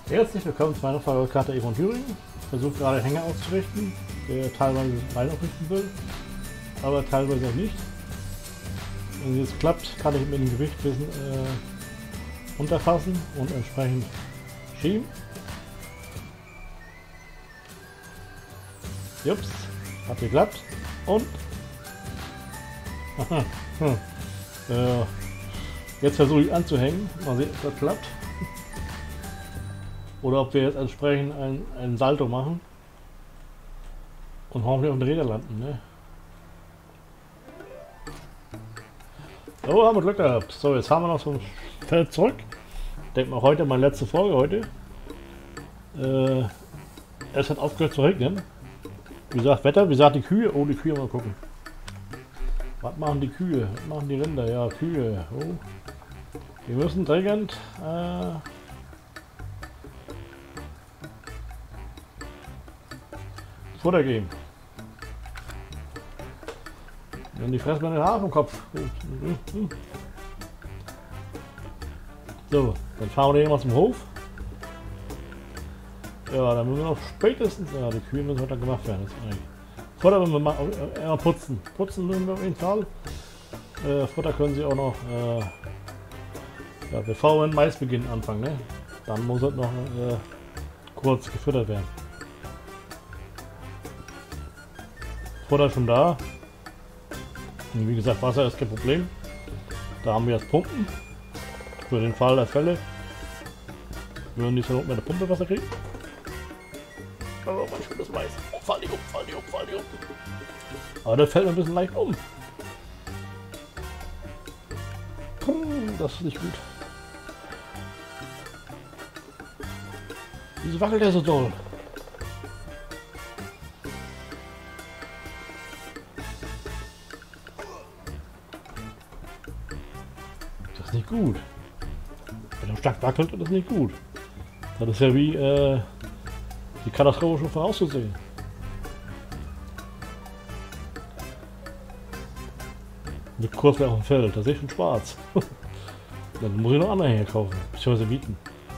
Herzlich willkommen zu meiner Fahrradkarte Evon Thüringen. Ich versuche gerade Hänger auszurichten, der teilweise Bein aufrichten will, aber teilweise auch nicht. Wenn es klappt, kann ich mit dem Gewicht ein bisschen unterfassen und entsprechend schieben. Jups, hat geklappt und jetzt versuche ich anzuhängen, mal sehen, ob das klappt. Oder ob wir jetzt entsprechend ein Salto machen und hoffentlich auf den Räder landen. Ne? So, haben wir Glück gehabt. So, jetzt fahren wir noch zum Feld zurück. Ich denke mal, heute meine letzte Folge heute. Es hat aufgehört zu regnen. Wie gesagt, Wetter, wie gesagt, die Kühe. Oh, die Kühe, mal gucken. Was machen die Kühe? Was machen die Rinder? Ja, Kühe. Oh. Wir müssen dringend Futter geben. Und die fressen mir den Haar vom Kopf. So, dann fahren wir den mal zum Hof. Ja, dann müssen wir noch spätestens. Ja, die Kühe müssen heute gemacht werden. Das ist eigentlich. Futter müssen wir mal putzen. Putzen müssen wir auf jeden Fall. Futter können sie auch noch. Ja, bevor wir mit Maisbeginn anfangen, ne? Dann muss es noch kurz gefüttert werden. Futter schon da. Und wie gesagt, Wasser ist kein Problem. Da haben wir jetzt Pumpen. Für den Fall der Fälle. Wir würden nicht so mit der Pumpe Wasser kriegen. Oh, mein schönes Mais. Oh, fall die um, fall die um, fall die um. Aber der fällt ein bisschen leicht um. Das ist nicht gut. Wieso wackelt der so doll? Das ist nicht gut. Wenn er stark wackelt, ist das nicht gut. Das ist ja wie die Katastrophe schon vorauszusehen. Mit kurz auf dem Feld, da sehe ich schon schwarz. Dann muss ich noch andere Hänger kaufen, beziehungsweise mieten.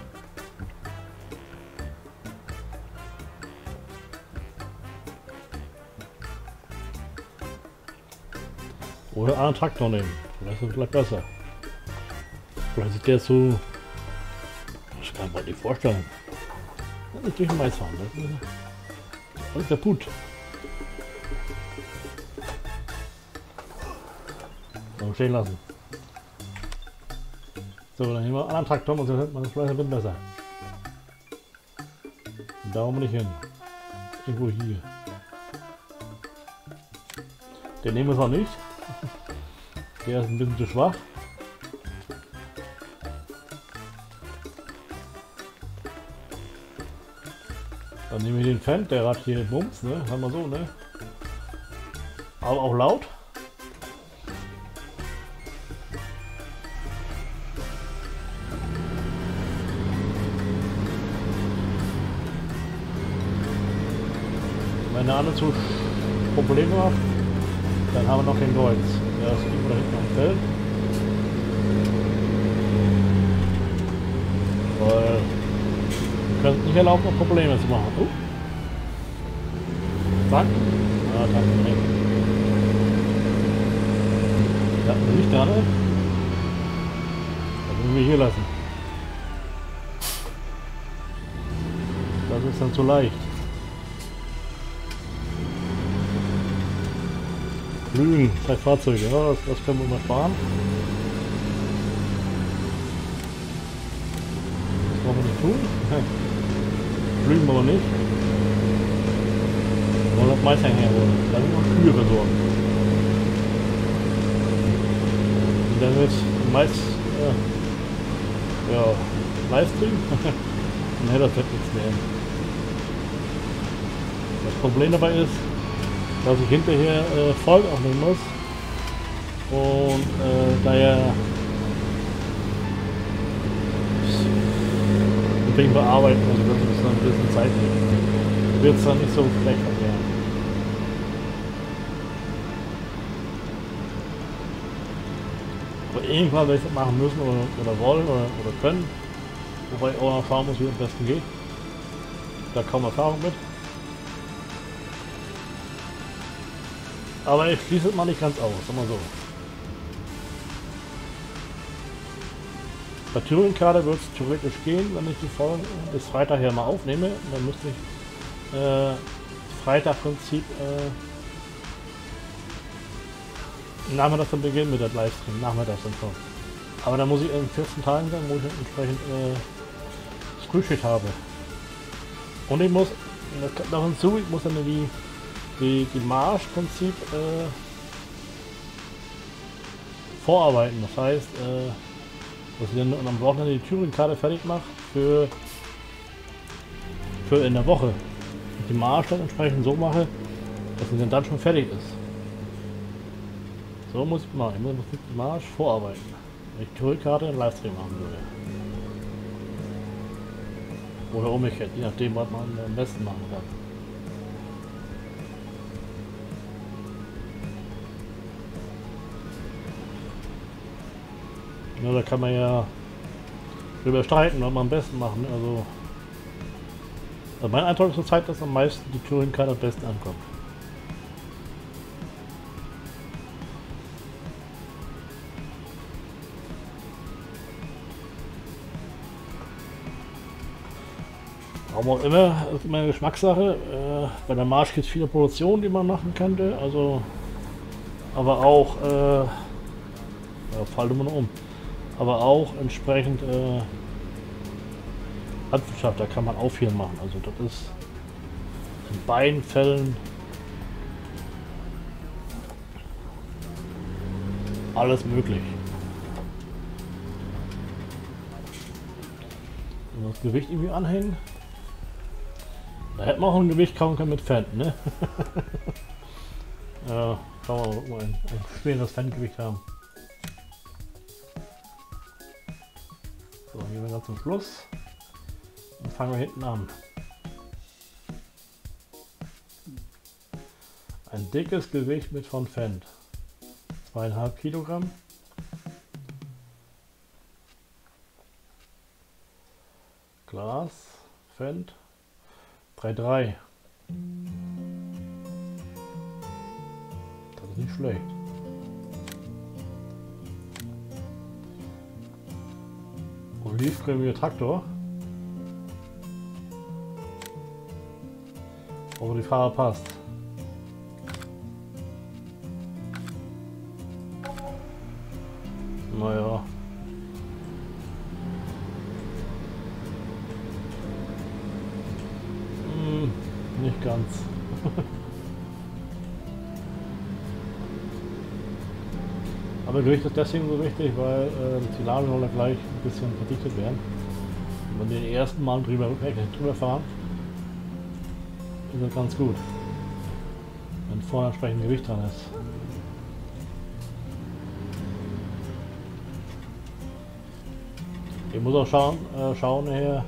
Oder einen Traktor nehmen, das ist vielleicht besser. Vielleicht ist der so. Das kann man nicht vorstellen. Das ist durch den Mais fahren, das ist alles kaputt. So, stehen lassen. So, dann nehmen wir einen anderen Traktor und dann hört man das vielleicht ein bisschen besser. Da wollen wir nicht hin. Irgendwo hier. Den nehmen wir noch nicht. Der ist ein bisschen zu schwach. Dann nehmen wir den Fan, der hat hier Bums, ne? Sagen wir so, ne? Aber auch laut. Wenn der andere zu Probleme macht, dann haben wir noch den Golds. Der ist irgendwo da hinten am Feld. Weil wir können es nicht erlauben, noch Probleme zu machen. Oh. Zack. Ah, danke. Ja, nicht da, ne? Das müssen wir hier lassen. Das ist dann zu leicht. Flügen, 2 Fahrzeuge, ja, das können wir mal fahren. Das wollen wir nicht tun. Flügen wir aber nicht. Wir wollen das Mais herholen. Dann sind noch Kühe versorgen. Und dann wird Mais, ja, Mais kriegen. Dann hätte das wird nichts mehr. Das Problem dabei ist, dass ich hinterher Folge aufnehmen muss und daher wegen Bearbeiten, also das ist dann ein bisschen Zeit nehmen. Wird es dann nicht so schlecht werden. Aber irgendwann werde ich das machen müssen oder wollen oder können. Wobei ich auch noch erfahren muss, wie es am besten geht. Da kaum Erfahrung mit. Aber ich schließe es mal nicht ganz aus, sagen wir so. Bei Thüringen-Karte wird es theoretisch gehen, wenn ich die Folge bis Freitag hier mal aufnehme. Dann müsste ich Freitag-Prinzip nachmittags dann beginnen mit der Livestream. Nachmittags dann schon. Aber da muss ich in 14 Tagen sein, wo ich entsprechend das Frühschicht habe. Und ich muss, das kommt noch hinzu, ich muss dann die Marsch-Prinzip vorarbeiten. Das heißt, dass ich dann am Wochenende die Thüringen-Karte fertig mache für in der Woche. Und die Marsch dann entsprechend so mache, dass sie dann schon fertig ist. So muss ich machen. Ich muss die Marsch vorarbeiten. Wenn ich die Thüringen-Karte einen Livestream machen würde. Oder umgekehrt, je nachdem, was man am besten machen kann. Ja, da kann man ja drüber streiten, was man am besten machen. Also mein Eindruck ist zur Zeit, dass am meisten die Thüringen-Karte am besten ankommt. Warum auch immer, das ist immer eine Geschmackssache. Bei der Marsch gibt es viele Produktionen, die man machen könnte. Also, aber auch, ja, falle mal um. Aber auch entsprechend Landwirtschaft, da kann man auch viel machen. Also das ist in beiden Fällen alles möglich. Und das Gewicht irgendwie anhängen. Da hätten wir auch ein Gewicht kaufen können mit Fan, ne? Ja, kann man auch mal ein schweres Fangewicht haben. So, gehen wir ganz zum Schluss und fangen wir hinten an. Ein dickes Gewicht mit von Fendt. 2,5 Kilogramm. Glas, Fendt, 3,3. Das ist nicht schlecht. Olivcremiger Traktor. Aber die Farbe passt. Naja. Nicht ganz. Aber Gewicht ist deswegen so wichtig, weil die Silage soll ja gleich ein bisschen verdichtet werden. Und wenn wir den ersten Mal drüber fahren, ist das ganz gut. Wenn vorne entsprechend Gewicht dran ist. Ich muss auch schauen nachher,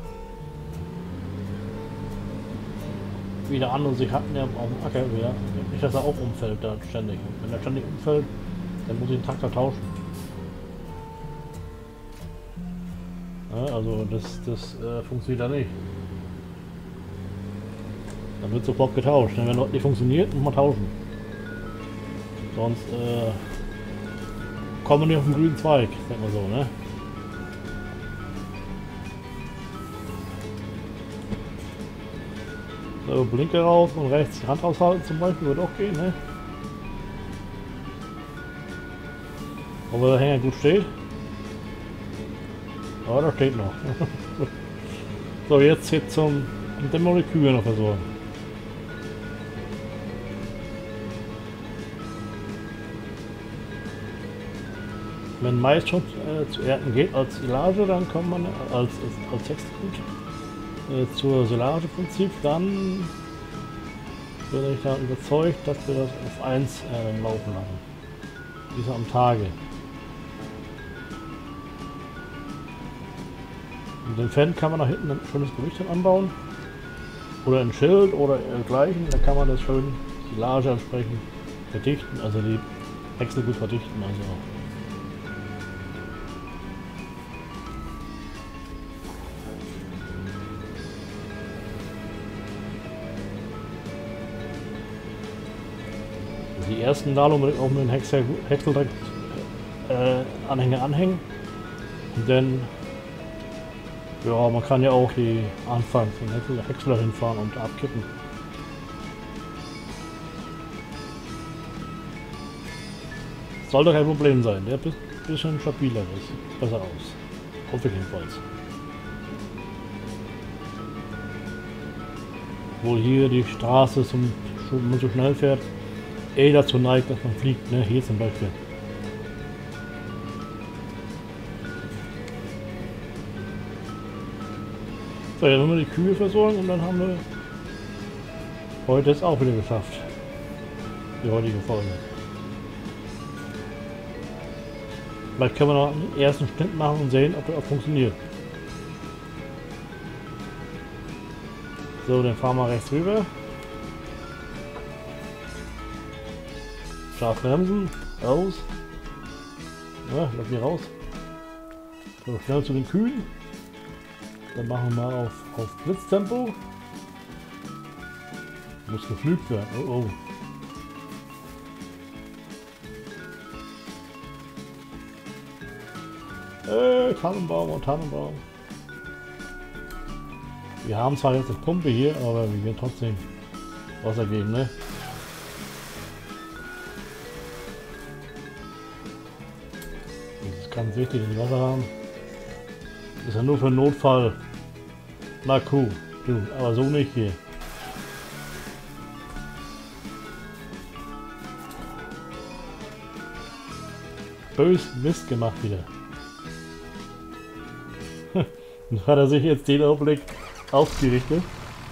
wie der andere sich hatten ja auf dem Acker wieder. Nicht, dass er auch umfällt da ständig. Und wenn er ständig umfällt, dann muss ich den Traktor tauschen. Ja, also das funktioniert da nicht. Dann wird sofort getauscht. Wenn das nicht funktioniert, muss man tauschen. Sonst kommen wir nicht auf den grünen Zweig, sagt man so, ne? So, Blinker raus und rechts die Hand raushalten zum Beispiel, wird auch gehen, ne? Ob der Hänger gut steht. Aber da steht noch. So, jetzt hier zum Dämmer die Kühe noch versorgen. Wenn Mais schon zu ernten geht als Silage, dann kommt man als Textgut zur Silageprinzip, dann bin ich da überzeugt, dass wir das auf 1 laufen lassen. Diese am Tage. Und den Fan kann man nach hinten ein schönes Gewicht anbauen. Oder ein Schild oder dergleichen. Da kann man das schön Silage entsprechend verdichten, also die Häcksel gut verdichten. Also Die ersten Ladungen auch mit dem Häckseldraht Anhänger anhängen. Und dann, ja, man kann ja auch die Anfang von Häcksler hinfahren und abkippen. Sollte kein Problem sein, der ist ein bisschen stabiler, das sieht besser aus. Hoffe ich jedenfalls. Wo hier die Straße, wenn man so schnell fährt, dazu neigt, dass man fliegt, ne? Hier zum Beispiel. So, jetzt müssen wir die Kühe versorgen und dann haben wir heute es auch wieder geschafft. Die heutige Folge. Vielleicht können wir noch einen ersten Schnitt machen und sehen, ob das auch funktioniert. So, dann fahren wir rechts rüber. Scharf bremsen, raus. Ja, lass mich raus. So, schnell zu den Kühen. Dann machen wir mal auf Blitztempo. Muss geflügt werden. Oh, oh. Tannenbaum und Tannenbaum. Wir haben zwar jetzt eine Pumpe hier, aber wir werden trotzdem Wasser geben, ne? Das ist ganz wichtig, dass wir Wasser haben. Das ist ja nur für einen Notfall. Na cool, du, aber so nicht hier. Bös Mist gemacht wieder. Dann hat er sich jetzt den Augenblick ausgerichtet.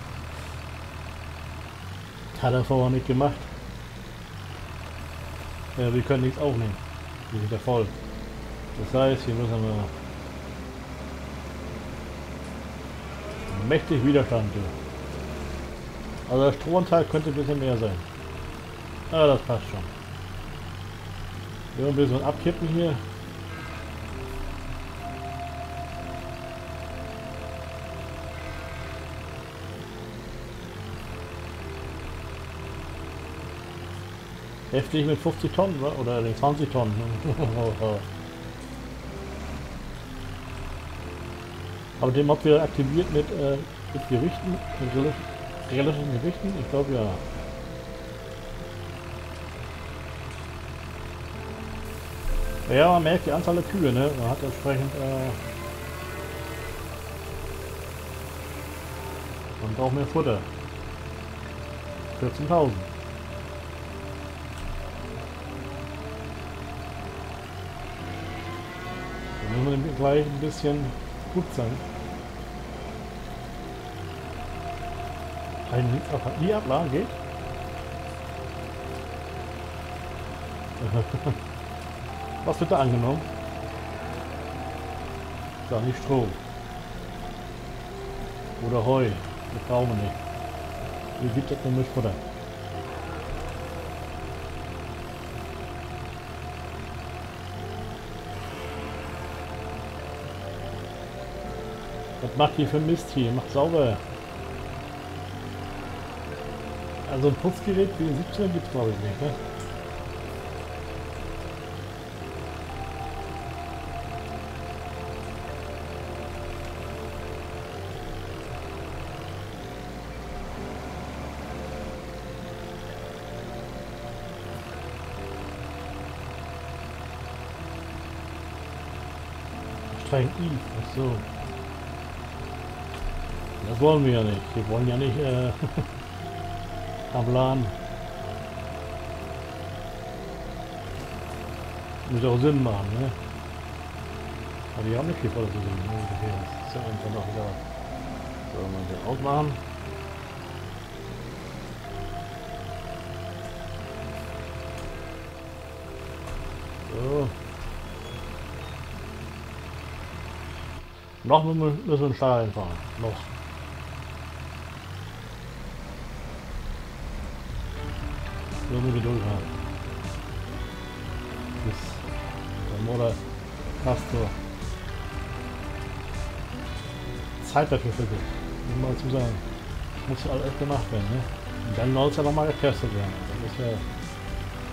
Hat er vorher nicht gemacht. Ja, wir können nichts aufnehmen. Wir sind ja voll. Das heißt, hier müssen wir mächtig Widerstand. Also der Stromanteil könnte ein bisschen mehr sein. Aber das passt schon. Wir ein bisschen abkippen hier. Heftig mit 50 Tonnen, oder 20 Tonnen. Aber den Mod wieder aktiviert mit Gewichten, mit realistischen Gewichten? Ich glaube ja. Ja, man merkt die Anzahl der Kühe, ne? Man hat entsprechend man braucht mehr Futter. 14.000. Dann müssen wir gleich ein bisschen gut sein. Ein nie abladen geht. Was wird da angenommen? Ist nicht Stroh. Oder Heu. Das brauchen wir nicht. Wie gibt das nur mit Futter? Was macht ihr für Mist hier? Macht sauber. Also ein Putzgerät wie den 17er gibt es glaube ich nicht, ne? Streng I, ach so. Das wollen wir ja nicht. Wir wollen ja nicht am Laden. Muss auch Sinn machen, ne? Aber die haben nicht viel voll zu sehen. Ne? Das ist ja einfach noch egal. So, mal den ausmachen. So. Noch müssen wir einen Stall einfahren. Noch. So nur Geduld haben. Bis der Moder Castor Zeit dafür findet. Muss mal zu sagen. Muss ja alles gemacht werden, ne? Und dann soll es ja nochmal getestet werden. Das ist ja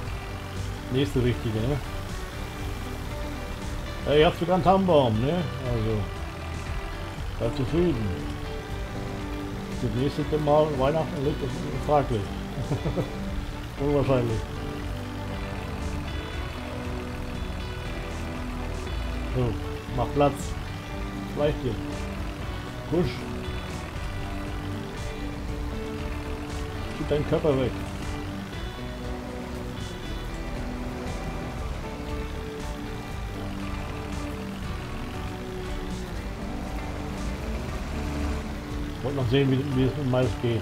Nächste wichtige, ne? Ja, ihr habt sogar einen Tannenbaum, ne? Also, seid zufrieden. Das nächste Mal Weihnachten liegt, das ist fraglich. Unwahrscheinlich. So, mach Platz. Vielleicht hier. Push. Gib deinen Körper weg. Ich wollte noch sehen, wie es mit Mais geht.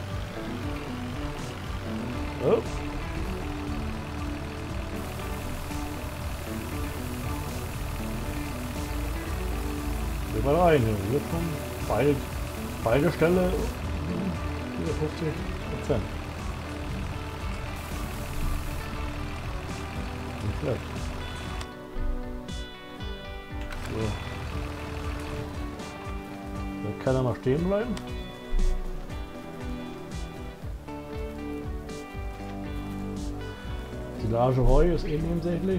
Oh. Geh mal rein. Hier kommen beide Stelle 50%. Nicht schlecht. So. Da kann er mal stehen bleiben. Silage Heu ist eh nebensächlich.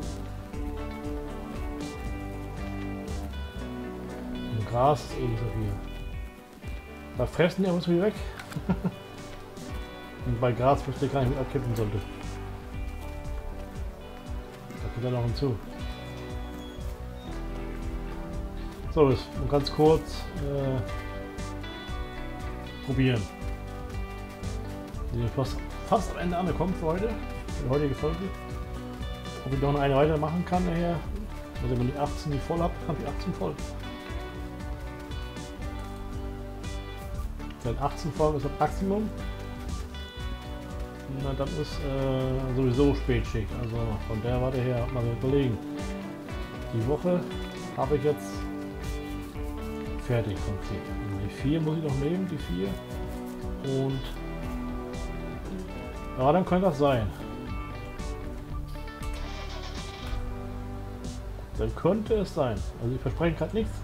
Und Gras ist eh nicht so viel. Da fressen die uns wieder weg. Und bei Gras wüsste ich gar nicht, wie abkippen sollte. Da kommt er noch hinzu. So, ist ganz kurz probieren. Wir sind fast am Ende angekommen für heute. Für die heutige Folge. Ob ich noch eine weitermachen kann nachher. Also wenn ich 18 die voll habe, habe ich 18 voll. Seit 18 Folgen ist das Maximum. Na, dann ist sowieso Spätschicht. Also von der Warte her mal überlegen. Die Woche habe ich jetzt fertig im Prinzip. Also die 4 muss ich noch nehmen, die 4. Und ja, dann könnte das sein. Dann könnte es sein. Also ich verspreche gerade nichts.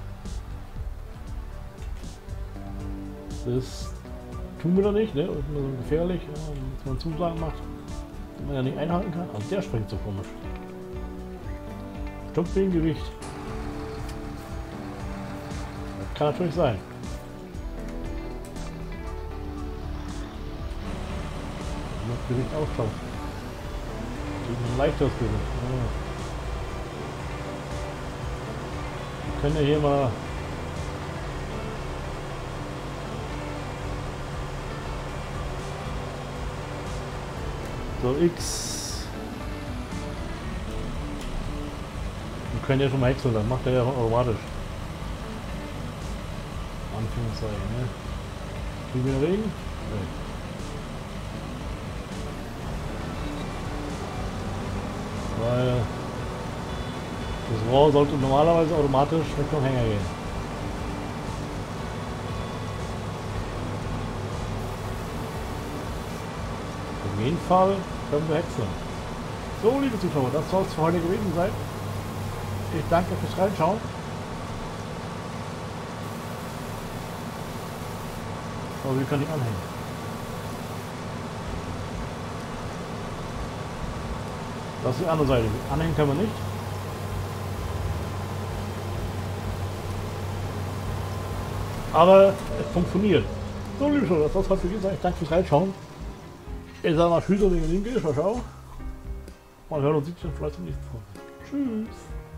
Das tun wir doch nicht, ne? Das ist immer so gefährlich, ja, dass man Zusagen macht, die man ja nicht einhalten kann. Also der springt so komisch. Stimmt wegen Gewicht. Das kann natürlich sein. Das Gewicht auftaucht. Ein leichteres Gewicht. Ja. Wir können ja hier mal so X. Wir können ja schon mal häckseln, dann macht er ja automatisch. Anführungszeichen, ne? Kriegen wir Regen? Nee. Weil das Rohr sollte normalerweise automatisch Richtung Hänger gehen. Auf jeden Fall können wir häckseln. So, liebe Zuschauer, das soll es für heute gewesen sein. Ich danke fürs Reinschauen. So, wir können die anhängen. Das ist die andere Seite. Anhängen können wir nicht. Aber es funktioniert. So, liebe Zuschauer, das soll es heute gewesen sein. Ich danke fürs Reinschauen. Ich sage mal Tschüss und Linke. Ciao, ciao. Man hört und sieht sich vielleicht zum nächsten Mal. Tschüss.